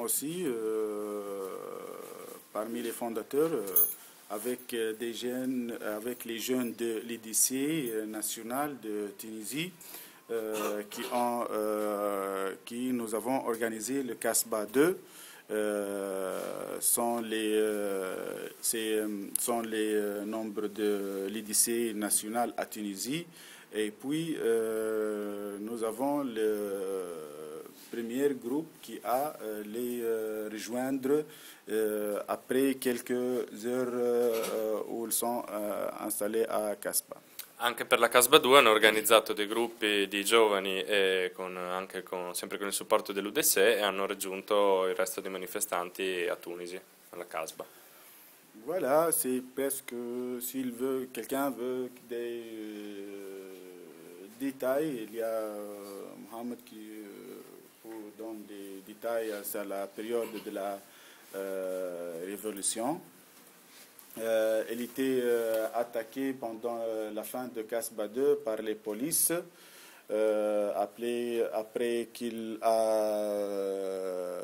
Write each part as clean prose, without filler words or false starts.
aussi parmi les fondateurs avec des jeunes, avec les jeunes de l'EDC national de Tunisie qui nous avons organisé le Casbah 2. Sont les nombres de l'EDC national à Tunisie. Et puis, nous avons le premier groupe qui a les rejoindre après quelques heures où ils sont installés à Casbah. Anche per la Casbah 2 hanno organizzato dei gruppi di giovani e sempre con il supporto dell'UDC e hanno raggiunto il resto dei manifestanti a Tunisi, alla Casbah. Voilà, c'est presque, s'il veut, quelqu'un veut des détails, il y a Mohamed qui donne des détails sur la période de la révolution. Elle était attaquée pendant la fin de Casbah 2 par les polices après qu'il a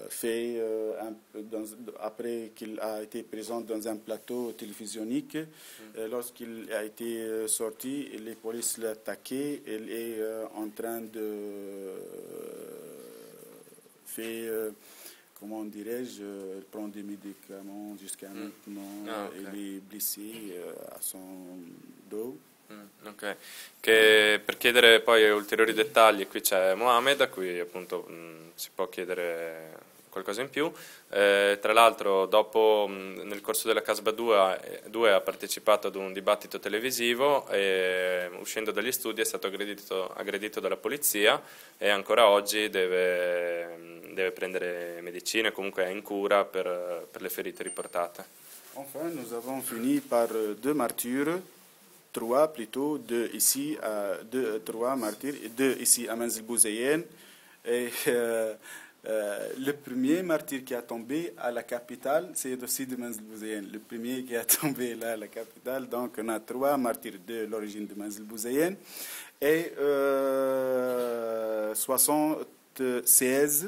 après qu'il a été présent dans un plateau télévisionique. Lorsqu'il a été sorti, les polices l'ont attaqué. Elle est en train de faire comment dirais-je, elle prend des médicaments jusqu'à maintenant, okay. Elle est blessée à son dos. Ok, che per chiedere poi ulteriori dettagli qui c'è Mohamed a cui appunto si può chiedere qualcosa in più. Tra l'altro dopo nel corso della Casbah 2 ha partecipato ad un dibattito televisivo e uscendo dagli studi è stato aggredito dalla polizia e ancora oggi deve prendere medicine, comunque è in cura per le ferite riportate. Enfin, nous avons fini par deux martyrs, trois plutôt, trois martyrs, et deux ici à Manzil Bouzayen. Et le premier martyr qui a tombé à la capitale, c'est aussi de Manzil Bouzayen. Le premier qui a tombé là à la capitale, donc on a trois martyrs de l'origine de Manzil Bouzayen et 76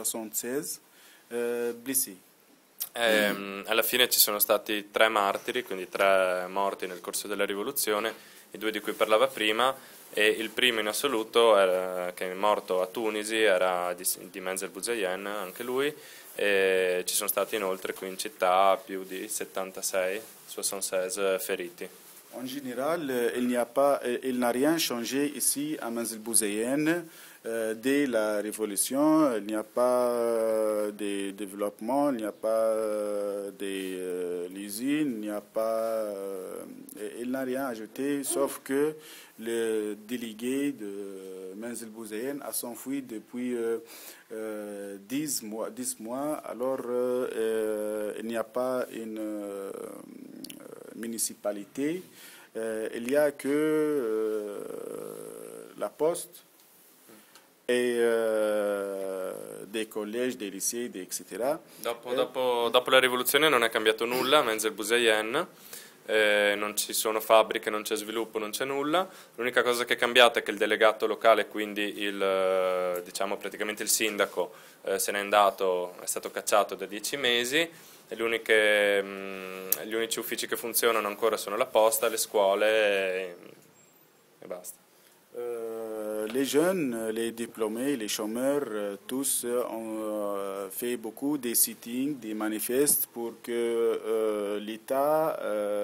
blessés. Alla fine ci sono stati 3 martiri, quindi 3 morti nel corso della rivoluzione, i 2 di cui parlava prima, e il primo in assoluto che è morto a Tunisi era di Manzil Bouzayen, anche lui, e ci sono stati inoltre qui in città più di 76 feriti. En général, il n'a rien changé ici à Manzil Bouzayen. Dès la révolution, il n'y a pas de développement, il n'y a pas l'usine, il n'y a pas. Il n'a rien ajouté, sauf que le délégué de Manzil Bouzayen a s'enfui depuis 10 mois. Alors, il n'y a pas une municipalité. Il n'y a que la poste e dei collegi, dei lycei, etc. Dopo la rivoluzione non è cambiato nulla a Manzil Bouzayen, non ci sono fabbriche, non c'è sviluppo, non c'è nulla. L'unica cosa che è cambiata è che il delegato locale, quindi diciamo praticamente il sindaco, se n'è andato, è stato cacciato da 10 mesi. E gli unici uffici che funzionano ancora sono la posta, le scuole e basta. Les jeunes, les diplômés, les chômeurs, tous ont fait beaucoup de sittings, des manifestes pour que l'État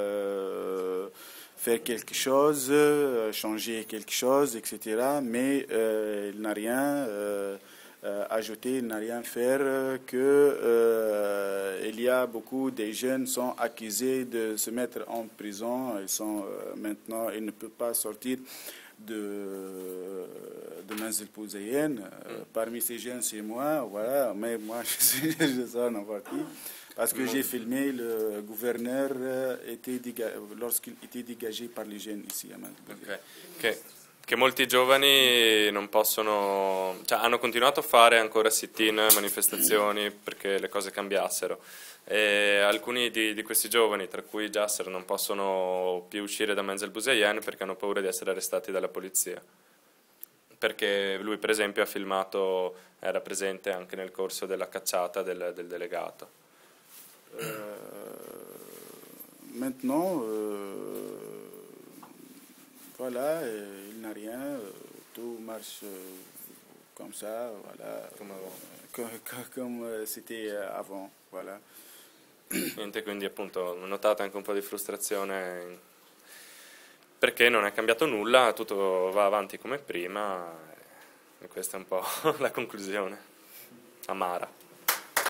fasse quelque chose, changer quelque chose, etc. Mais il n'a rien ajouté, il n'a rien fait, il y a beaucoup de jeunes qui sont accusés de se mettre en prison, maintenant ils ne peuvent pas sortir de Manzil Bouzayen. Parmi ces jeunes, c'est moi, voilà, mais moi je sors n'importe qui. Parce que j'ai filmé le gouverneur lorsqu'il était dégagé par les jeunes ici à Manzil Bouzayen. Okay. Che molti giovani non possono, cioè hanno continuato a fare ancora sit-in, manifestazioni perché le cose cambiassero. E alcuni di questi giovani, tra cui Jasser, non possono più uscire da Manzil Bouzayen perché hanno paura di essere arrestati dalla polizia. perché lui per esempio ha filmato, era presente anche nel corso della cacciata del delegato. Maintenant, voilà, il n'a rien, tout marche comme ça, voilà, comme c'était avant, voilà. Niente, quindi appunto ho notato anche un po' di frustrazione perché non è cambiato nulla, tutto va avanti come prima e questa è un po' la conclusione amara.